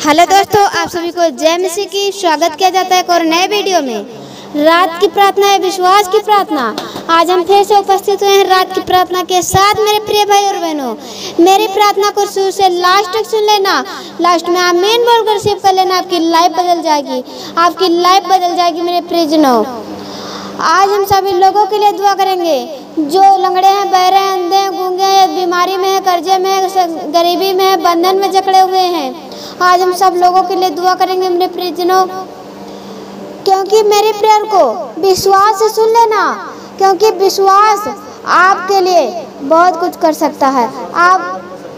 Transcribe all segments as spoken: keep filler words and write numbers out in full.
Hello दोस्तों, आप सभी को जय मसीह की स्वागत किया जाता है एक और नए वीडियो में। रात की प्रार्थना है विश्वास की प्रार्थना। आज हम फिर से उपस्थित हुए हैं रात की प्रार्थना के साथ। मेरे प्रिय भाई और बहनों, मेरी प्रार्थना को शुरू से लास्ट तक सुन लेना। लास्ट में आमीन बोलकर रिसीव कर लेना। आपकी लाइफ बदल जाएगी, आपकी लाइफ बदल जाएगी मेरे प्रियजनों। आज हम सभी लोगों के लिए दुआ करेंगे जो लंगड़े हैं, बहरे हैं, अंधे हैं, गूंगे हैं, बीमारी में है, कर्जे में है, गरीबी में है, बंधन में जकड़े हुए हैं। आज हम सब लोगों के लिए दुआ करेंगे मेरे प्रियजनों, क्योंकि मेरे प्रेयर को विश्वास से सुन लेना, क्योंकि विश्वास आपके लिए बहुत कुछ कर सकता है। आप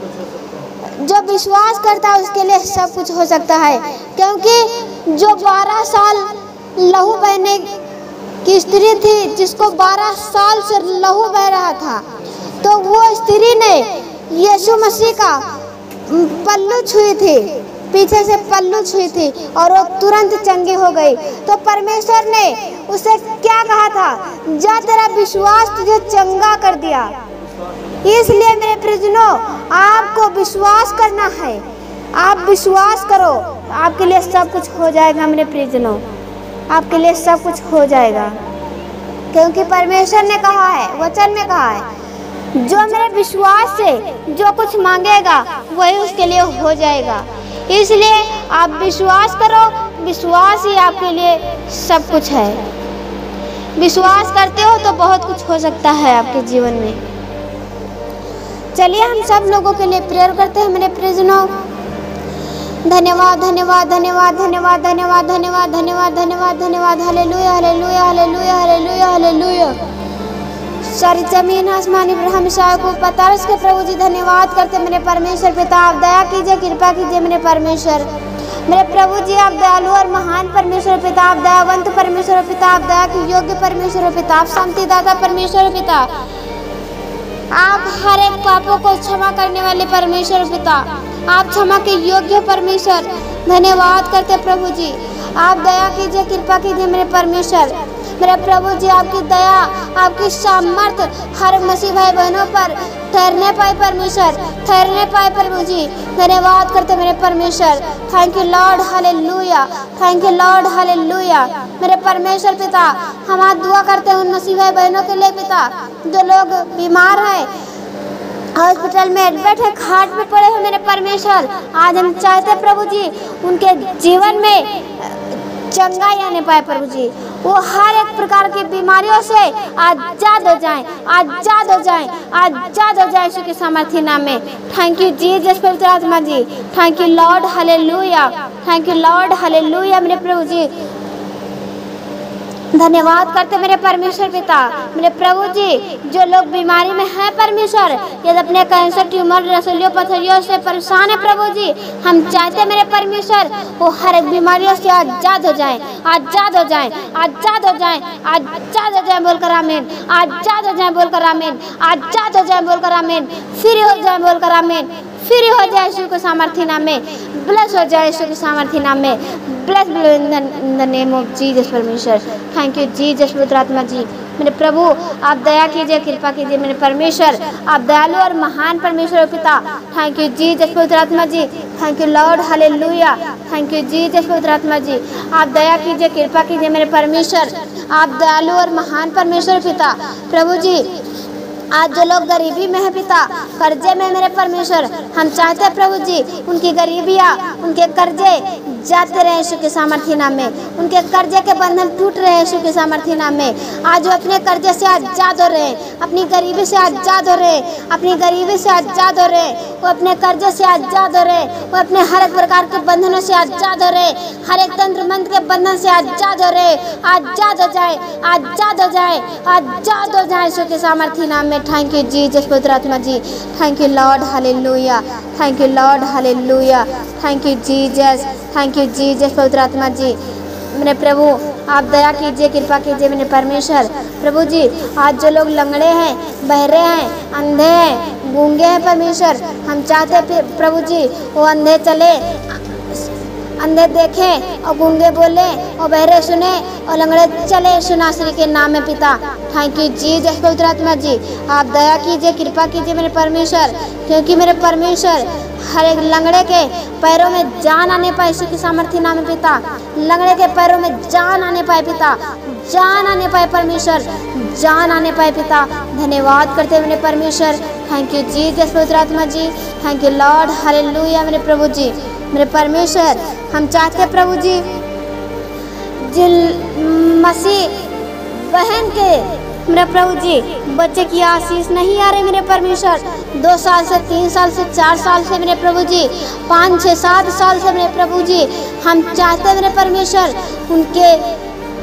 जो विश्वास करता है उसके लिए सब कुछ हो सकता है। क्योंकि जो बारह साल लहू बहने की स्त्री थी, जिसको बारह साल से लहू बह रहा था, तो वो स्त्री ने यीशु मसीह का पल्लू छुई थी, पीछे से पल्लू छुई थी और वो तुरंत चंगी हो गई। तो परमेश्वर ने उसे क्या कहा था? जा, तेरा विश्वास तुझे चंगा कर दिया। इसलिए मेरे प्रियजनों, आपको विश्वास करना है। आप विश्वास करो, आपके लिए सब कुछ हो जाएगा मेरे प्रियजनों, आपके लिए सब कुछ हो जाएगा। क्योंकि परमेश्वर ने कहा है, वचन में कहा है, जो मेरे विश्वास से जो कुछ मांगेगा वही उसके लिए हो जाएगा। इसलिए आप विश्वास करो, विश्वास ही आपके लिए सब कुछ है। विश्वास करते हो तो बहुत कुछ हो सकता है आपके जीवन में। चलिए हम सब लोगों के लिए प्रेयर करते हैं मेरे प्रियजनों। धन्यवाद धन्यवाद धन्यवाद धन्यवाद धन्यवाद धन्यवाद धन्यवाद धन्यवाद धन्यवाद hallelujah hallelujah hallelujah hallelujah hallelujah. सारी जमीन आसमान इब्राहिम ईसा को पतारस के प्रभु जी धन्यवाद करते मेरे परमेश्वर पिता। आप दया कीजिए, कृपा कीजिए मेरे परमेश्वर। मेरे प्रभु जी आप दयालु और महान परमेश्वर पिता, आप दयावंत परमेश्वर पिता, आप दया के योग्य परमेश्वर पिता, आप शांति दाता परमेश्वर पिता, आप हर एक पापों को क्षमा करने वाले परमेश्वर पिता, आप क्षमा के योग्य परमेश्वर। धन्यवाद करते प्रभु जी, आप दया कीजिए, कृपा कीजिए मेरे परमेश्वर। मेरे प्रभु जी आपकी दया, आपकी सामर्थ्य हर मसीह भाई बहनों पर ठहरने पाए परमेश्वर, ठहरने पाए प्रभु जी। धन्यवाद करते मेरे परमेश्वर। Thank you Lord, hallelujah, thank you Lord, hallelujah. मेरे परमेश्वर पिता, हम आज दुआ करते हैं उन मसीह भाई बहनों के लिए पिता, जो लोग बीमार हैं, हॉस्पिटल में एडमिट है, खाट पे पड़े हैं मेरे परमेश्वर। आज हम चाहते प्रभु जी उनके जीवन में चंगाई आने पाए प्रभु जी। वो हर एक प्रकार की बीमारियों से आजाद हो जाएं, आजाद हो जाएं, आजाद हो जाएं यीशु के सामर्थ्य नाम में। थैंक यू जीसस पवित्र आत्मा जी, thank you Lord, hallelujah, thank you Lord, hallelujah मेरे प्रभु जी। धन्यवाद करते मेरे परमेश्वर पिता। मेरे प्रभु जी, जो लोग बीमारी में हैं परमेश्वर, यदि अपने कैंसर, ट्यूमर, रसोलियों, पथरियों से परेशान है प्रभु जी, हम चाहते मेरे परमेश्वर वो हर एक बीमारियों से आजाद हो जाएं, आजाद हो जाएं, आजाद हो जाएं, आजाद हो जाएं बोलकर आमीन, आजाद हो जाएं बोलकर आमीन, आजाद हो जाएं बोलकर आमीन, फ्री हो जाएं बोलकर आमीन, फ्री हो जाए यीशु के सामर्थ्य नाम में, ब्लेस हो जाए यीशु के सामर्थ्य नाम में, bless in the name of Jesus परमेश्वर। थैंक यू जीसस पवित्र आत्मा जी। मेरे प्रभु आप दया कीजिए, कृपा कीजिए मेरे परमेश्वर, आप दयालु और महान परमेश्वर पिता। थैंक यू जीसस पवित्र आत्मा जी, thank you Lord, hallelujah, thank you Jesus पवित्र आत्मा जी। आप दया कीजिए, कृपा कीजिए मेरे परमेश्वर, आप दयालु और महान परमेश्वर पिता। प्रभु जी आज जो लोग गरीबी में है पिता, कर्जे में मेरे परमेश्वर, हम चाहते हैं प्रभु जी उनकी गरीबियाँ, उनके कर्जे जाते रहे यीशु के सामर्थ्य नाम में, उनके कर्जे के बंधन टूट रहे यीशु के सामर्थ्य नाम में। आज वो अपने कर्जे से आजाद हो रहे, अपनी गरीबी से आजाद हो रहे, अपनी गरीबी से आजाद हो रहे, वो अपने कर्जे से आजाद हो रहे, वो अपने हर एक प्रकार के बंधनों से आजाद हो रहे, हर एक तंत्र मंत्र के बंधन से आजाद हो रहे। आजाद हो जाए, आजाद हो जाए, आजाद हो जाए यीशु के सामर्थ्य नाम में। थैंक यू जीसस पवित्र आत्मा जी, thank you Lord, hallelujah, thank you Lord, hallelujah, thank you Jesus, thank you Jesus पवित्र आत्मा जी। मेरे प्रभु आप दया कीजिए, कृपा कीजिए मेरे परमेश्वर। प्रभु जी आज जो लोग लंगड़े हैं, बहरे हैं, अंधे हैं, गूंगे हैं परमेश्वर, हम चाहते हैं प्रभु जी वो अंधे चले, अंधे देखे और गूंगे बोले और बहरे सुने और लंगड़े चले यीशु नासरी के नाम में पिता। थैंक यू जीसस पवित्र आत्मा जी, आप दया कीजिए, कृपा कीजिए मेरे परमेश्वर, क्योंकि मेरे परमेश्वर हर एक लंगड़े के पैरों में जान आने पाए यीशु की सामर्थ्य नाम में पिता। लंगड़े के पैरों में जान आने पाए पिता, जान आने पाए परमेश्वर, जान आने पाए पिता। धन्यवाद करते मेरे परमेश्वर। थैंक यू जीसस पवित्र आत्मा जी, थैंक यू लॉर्ड, हालेलुया मेरे प्रभु जी, मेरे परमेश्वर। हम चाहते हैं प्रभु जी, जिन मसीह बहन के मेरे प्रभु जी बच्चे की आशीष नहीं आ रहे मेरे परमेश्वर, दो साल से, तीन साल से, चार साल से मेरे प्रभु जी, पाँच छः सात साल से मेरे प्रभु जी, हम चाहते हैं मेरे परमेश्वर उनके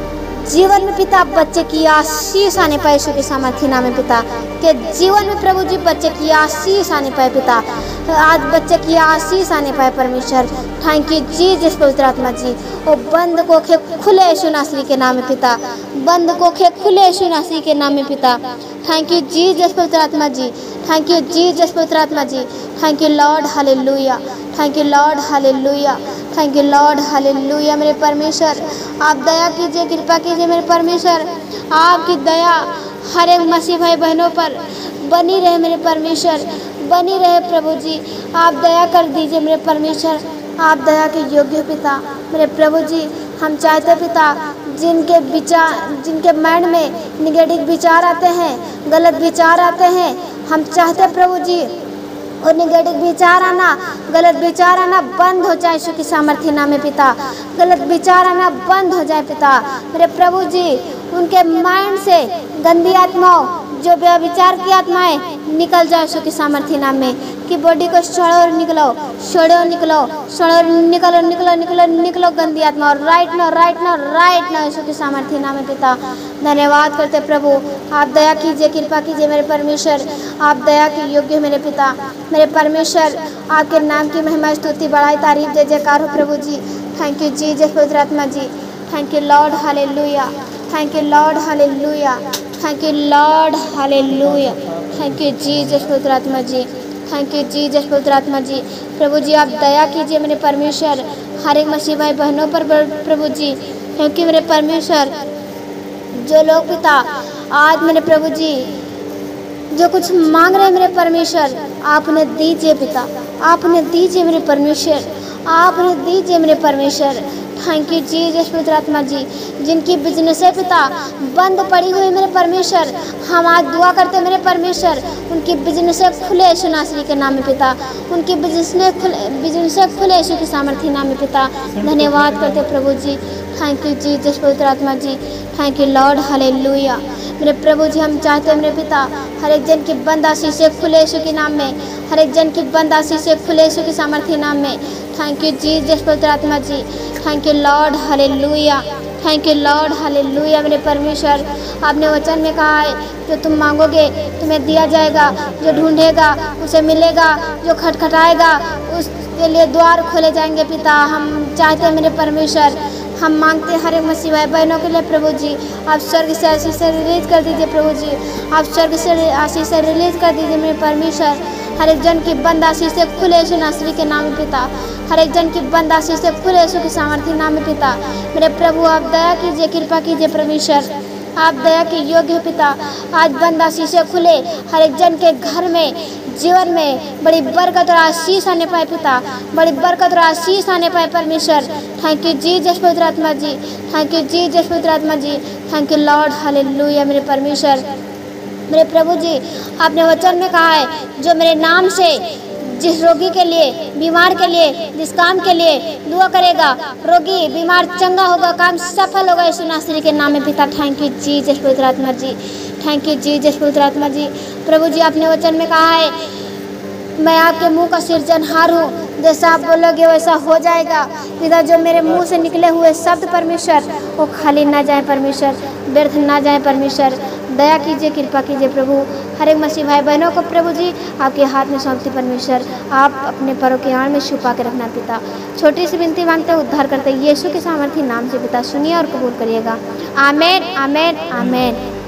जीवन में पिता बच्चे की आशीष आने पाए यीशु के सामर्थ्य नाम में पिता, के जीवन में प्रभु जी बच्चे की आशीष आने पाए पिता, आज बच्चे की आशीष आने पाए परमेश्वर। थैंक यू जीसस पवित्र आत्मा जी। वो बंद कोखे खुले यीशु नासरी के नाम में पिता, बंद कोखे खुले यीशु नासरी के नाम में पिता। थैंक यू जीसस पवित्र आत्मा जी, थैंक यू जीसस पवित्र आत्मा जी, thank you Lord, hallelujah, thank you Lord, hallelujah, thank you Lord, hallelujah मेरे परमेश्वर। आप दया कीजिए, कृपा कीजिए मेरे परमेश्वर, आपकी दया हर एक मसीह भाई बहनों पर बनी रहे मेरे परमेश्वर, बनी रहे प्रभु जी। आप दया कर दीजिए मेरे परमेश्वर, आप दया के योग्य पिता मेरे प्रभु जी। हम चाहते पिता जिनके विचार, जिनके माइंड में निगेटिव विचार आते हैं, गलत विचार आते हैं, हम चाहते प्रभु जी और निगेटिव विचार आना, गलत विचार आना बंद हो जाए यीशु की सामर्थ्य नाम में पिता, गलत विचार आना बंद हो जाए पिता मेरे प्रभु जी। उनके माइंड से गंदी आत्माओं, जो व्यभिचार की आत्माएं निकल जाए यीशु की सामर्थ्य नाम में, कि बॉडी को छोड़ो और निकलो, छोड़ो निकलो, छोड़ो निकलो, निकलो निकलो निकलो गंदी आत्मा, और right now, right now, right now Yeshu की सामर्थ्य नाम में पिता। धन्यवाद करते प्रभु, आप दया कीजिए, कृपा कीजिए मेरे परमेश्वर, आप दया के योग्य मेरे पिता मेरे परमेश्वर। आपके नाम की महिमा, स्तुति, बड़ाई, तारीफ, जय जयकार हो प्रभु जी। थैंक यू जीसस पवित्र आत्मा जी, thank you Lord, hallelujah, thank you Lord, hallelujah, thank you Lord, hallelujah, thank you Jesus पवित्र आत्मा जी, थैंक यू जीसस पवित्र आत्मा जी। प्रभु जी आप दया कीजिए मेरे परमेश्वर, हर एक मसीह भाई बहनों पर प्रभु जी, क्योंकि मेरे परमेश्वर जो लोग पिता आज मेरे प्रभु जी जो कुछ मांग रहे हैं मेरे परमेश्वर, आप उन्हें दीजिए पिता, आप उन्हें दीजिए मेरे परमेश्वर, आप उन्हें दीजिए मेरे परमेश्वर। थैंक यू जीसस पवित्र आत्मा जी। जिनकी बिजनेस है पिता बंद पड़ी हुई मेरे परमेश्वर, हम आज दुआ करते मेरे परमेश्वर उनकी बिजनेस खुले यीशु नासरी के नाम में पिता, उनकी बिजनेस खुले बिजनेस खुले यीशु की सामर्थ्य नाम में पिता। धन्यवाद करते प्रभु जी। थैंक यू जीसस पवित्र आत्मा जी, थैंक यू लॉर्ड, हालेलुया मेरे प्रभु जी। हम चाहते हैं मेरे पिता हर एक जन की बंद आशीषें खुले यीशु के नाम में, हर एक जन की बंद आशीषें खुले यीशु की सामर्थ्य नाम में। थैंक यू जीसस पवित्र आत्मा जी, thank you Lord, hallelujah, thank you Lord, hallelujah मेरे परमेश्वर। आपने वचन में कहा है जो तुम मांगोगे तुम्हें दिया जाएगा, जो ढूंढेगा उसे मिलेगा, जो खटखटाएगा उसके लिए द्वार खोले जाएंगे पिता। हम चाहते हैं मेरे परमेश्वर, हम मांगते हैं हर एक मसीह भाई बहनों के लिए प्रभु जी, आप स्वर्ग से आशीष से रिलीज कर दीजिए प्रभु जी, आप स्वर्ग से आशीष से रिलीज कर दीजिए मेरे परमेश्वर। हर एक जन की बंद आशीष से खुले यीशु नासरी के नाम में पिता, हर एक जन की बंद आशीष से खुले यीशु के सामर्थ्य नाम में पिता। मेरे प्रभु आप दया कीजिए, कृपा कीजिए परमेश्वर, आप दया के योग्य पिता। आज बंद आशीषें खुले हर एक जन के घर में, जीवन में बड़ी बरकत और आशीष आने पाए पिता, बड़ी बरकत और आशीष आने पाए परमेश्वर। थैंक यू जीसस पवित्र आत्मा जी, थैंक यू जीसस पवित्र आत्मा जी, थैंक यू लॉर्ड, हालेलुया मेरे परमेश्वर। मेरे प्रभु जी आपने वचन में कहा है जो मेरे नाम से जिस रोगी के लिए, बीमार के लिए, जिस काम के लिए दुआ करेगा, रोगी बीमार चंगा होगा, काम सफल होगा यीशु नासरी के नाम में पिता। थैंक यू जीसस पवित्र आत्मा जी, थैंक यू जीसस पवित्र आत्मा जी। प्रभु जी आपने वचन में कहा है मैं आपके मुंह का सिरजनहार हूँ, जैसा आप बोलोगे वैसा हो जाएगा पिता। जो मेरे मुंह से निकले हुए शब्द परमेश्वर वो खाली ना जाए परमेश्वर, व्यर्थ ना जाए परमेश्वर। दया कीजिए, कृपा कीजिए प्रभु। हर एक मसीह भाई बहनों को प्रभु जी आपके हाथ में सौंपते परमेश्वर, आप अपने परों के आड़ में छुपा के रखना पिता। छोटी सी विनती मांगते उद्धार करते यीशु के सामर्थी नाम से पिता, सुनिए और कबूल करिएगा। आमेन, आमेन, आमेन।